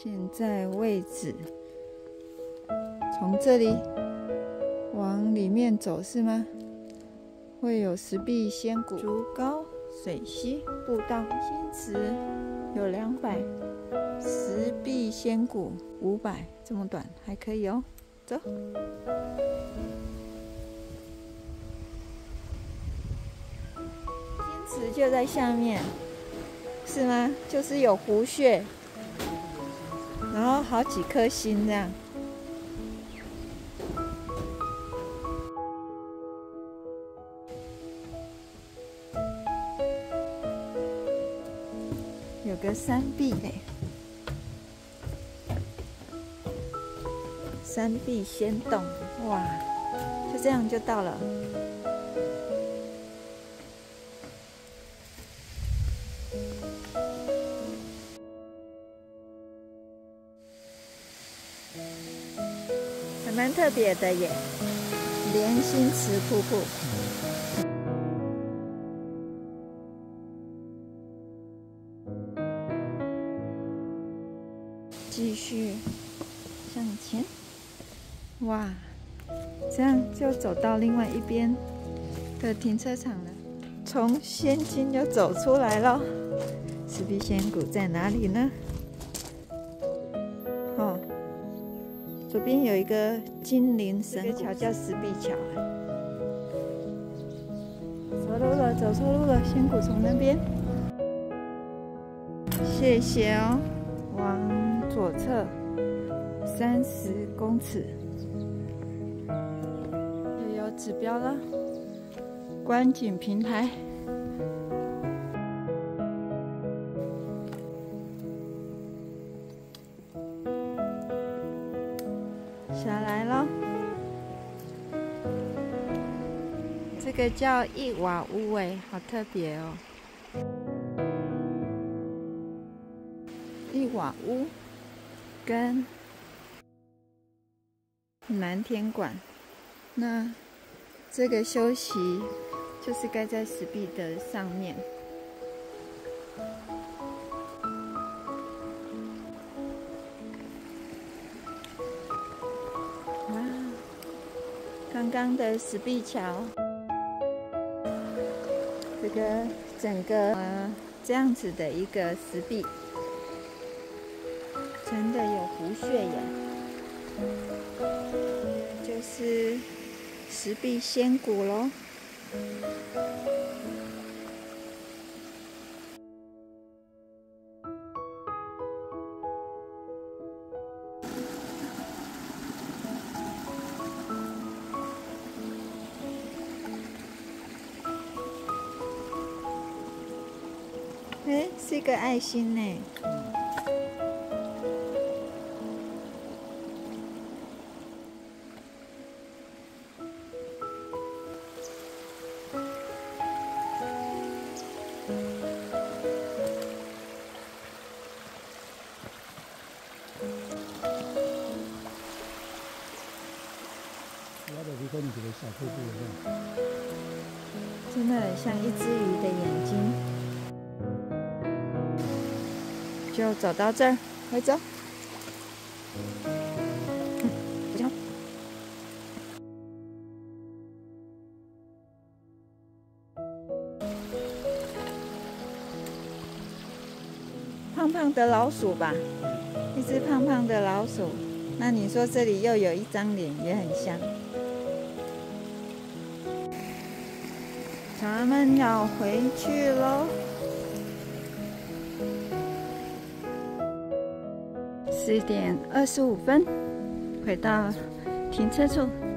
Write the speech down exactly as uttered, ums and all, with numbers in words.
现在位置从这里往里面走是吗？会有石壁仙谷、竹高水溪步道，新池有两百，石壁仙谷五百，这么短还可以哦。走。新池就在下面，是吗？就是有湖穴，然后好几颗星这样。有个山壁嘞，山壁仙洞，哇，就这样就到了。还蛮特别的耶，莲心池瀑布。继续向前，哇，这样就走到另外一边的停车场了。从仙境就走出来了。石壁仙谷在哪里呢？哦，左边有一个金陵神谷，这个桥叫石壁桥。走路了，走错路了，仙谷从那边。谢谢哦，往左侧三十公尺，又有指标了。观景平台，下来了。这个叫一瓦屋哎，好特别哦。一瓦屋跟南天馆，那这个休息就是盖在石壁的上面。哇，刚刚的石壁桥，这个整个呃这样子的一个石壁。真的有湖穴耶，就是石壁仙谷咯。哎，是一个爱心呢。真的很像一只鱼的眼睛。就走到这儿，回走。嗯，胖胖的老鼠吧，一只胖胖的老鼠。那你说这里又有一张脸，也很像。咱们要回去喽。十点二十五分，回到停车处。